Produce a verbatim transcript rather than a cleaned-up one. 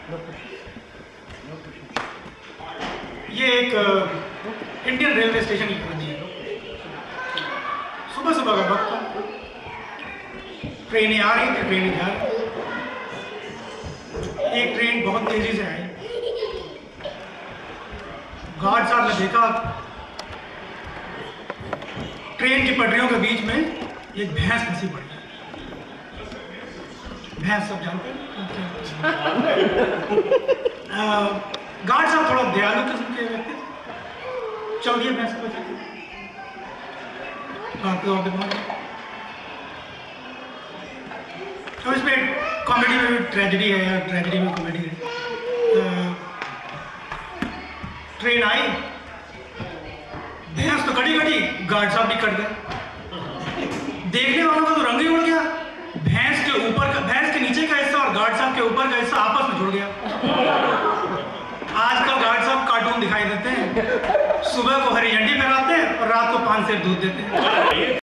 ये एक Indian railway station की कहानी है। सुबह सुबह का वक्त था, ट्रेनें आ रही थी, ट्रेनें जा रही थी। एक ट्रेन बहुत तेजी से आई। गार्ड साहब ने देखा ट्रेन की पटरियों के बीच में एक भैंस फंसी पड़ी है। भैंस सब जानते हैं। गार्ड साहब थोड़ा दयालु किस्म के व्यक्ति, चल दिए भैंस को बचा के। तो इसमें कॉमेडी में ट्रेजेडी है या ट्रेजेडी में कॉमेडी है। ट्रेन आई, भैंस तो कड़ी कड़ी, गार्ड साहब भी कट गए। देखने वालों का तो रंग ही उड़ गया। भैंस के ऊपर का, भैंस के नीचे का हिस्सा और गार्ड साहब के ऊपर का हिस्सा आपस में जुड़ गया। आजकल गार्ड साहब कार्टून दिखाई देते हैं, सुबह को हरी झंडी फहराते हैं और रात को पान सेर दूध देते हैं।